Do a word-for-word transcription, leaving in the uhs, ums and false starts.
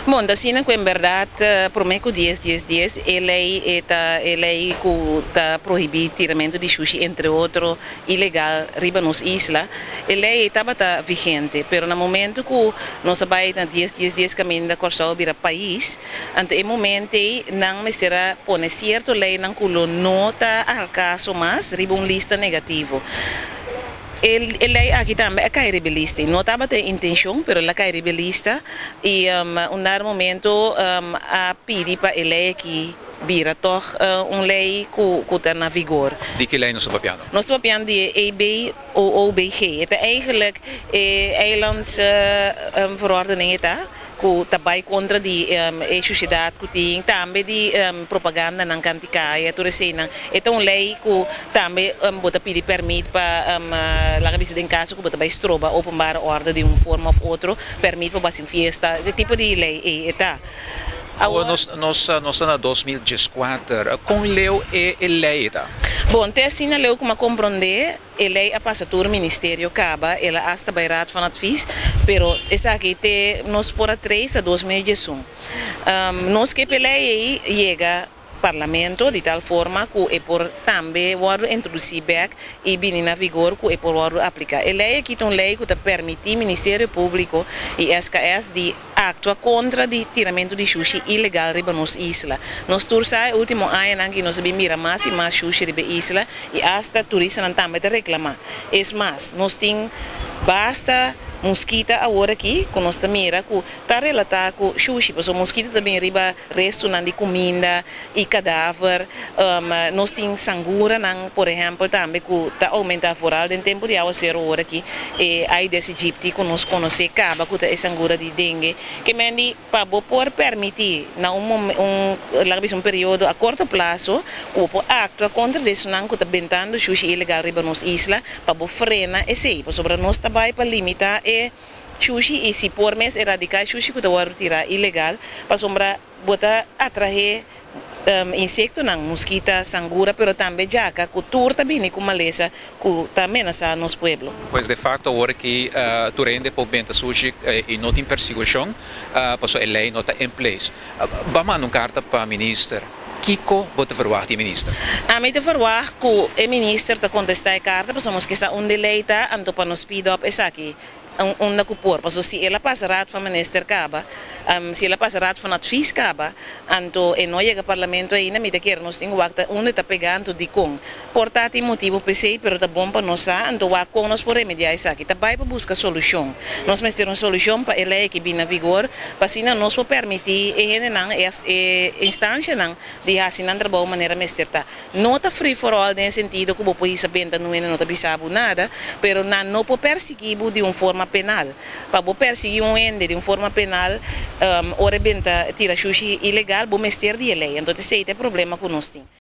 Bom, da China que em verdade prometo dias, dias, dias, ele está ele está proibido tiramento de sushi entre outros ilegal riba nos isla. Ele estava tá vigente, pero no momento que nós vai na dias, dias, dias caminho da corção vira país, ante o momento não me será pone certo lei não culo nota al caso mas riba um lista negativo. Ele, ele aqui também é cai rebelista, não estava ter intenção, mas ela cai rebelista e um, um dado momento um, a pedir para ele que vira toch uh, um lei que está na vigor. Di que lei nós estamos falando? Nós estamos falando de E B O O B G. Het is eigenlijk een eilandse um, verordening que também contra de um, sociedade que tem também de um, propaganda na canticaia tudo assim não é uma lei que também um, bota pedir permite para um, lá que em caso que bota vai estroba openbare ordem de uma forma ou outra permite para fazer festa esse tipo de lei é tá. Agora, nós nós nós estamos em dois mil e quatro com leu e lei tá. Bom, até assim na lei como compreender a lei a passar por ministério acaba ela hasta beirado van advies pero essa aqui te nós por a três a dois mil e dezoito um, nós que a lei chega parlamento de tal forma que é por também o introduzir back e vir na vigor que é por o aplicar. A lei aqui tem uma lei que permite Ministério Público e S K S de actuar contra de tiramento de sushi ilegal riba nos isla. Nós tursa último ano que nós mira mais e mais sushi riba isla e hasta turista não também reclamar. É mais, nós tem basta mosquita agora aqui, que nós mira que está relatado com sushi, porque o mosquito também riba resto de comida e cadáver. Um, nós temos sangura, não, por exemplo, também que está aumentando foral em tempo de água zero hora aqui. E aí desse Egipto que nós conhecemos, acaba que é sangura de dengue, que mendi para poder permitir, na um um um período a curto prazo, o actuar contra isso não que está bentando sushi ilegal riba nos isla, para frenar esse aí, sobre nós também para limitar e sushi e se por mês erradicar sushi que vai retirar ilegal para sombra botar atrair um, insecto não mosquita sangura pero também já que a cultura também com maleza que também nessa nosso pueblo. Pois de facto agora que uh, tu rende por benta sushi uh, e não tem perseguição, uh, passou a lei não está em place. Uh, vamos mandar uma carta para o ministro. Kiko bota verwacht die minister? A mim te verwacht que o ministro te contestar a carta, porque somos que está um delay tá, ando para nos speed up essa aqui. Um, um na cupor, porque se ela passa rato para o ministro caba, um, se ela passa rato para o advies caba, então e não chega ao parlamento ainda, me quer nós temos que onde está pegando de com. Portanto, motivo para ser, pero tá bom para nós, então a com nós por remediar isso aqui, tá vai para buscar solução. Nós temos uma solução para ela que vem na vigor, para assim nós por permitir e ainda não é instância não de assinar trabalho de maneira mesterta. Não está free for all no sentido que o país sabendo não é não está bisabo nada, pero não não por perseguir de uma forma penal. Para perseguir um ende de uma forma penal, um, ora benta tira sushi ilegal, vou mester de lei. Então, esse é o problema que nós temos.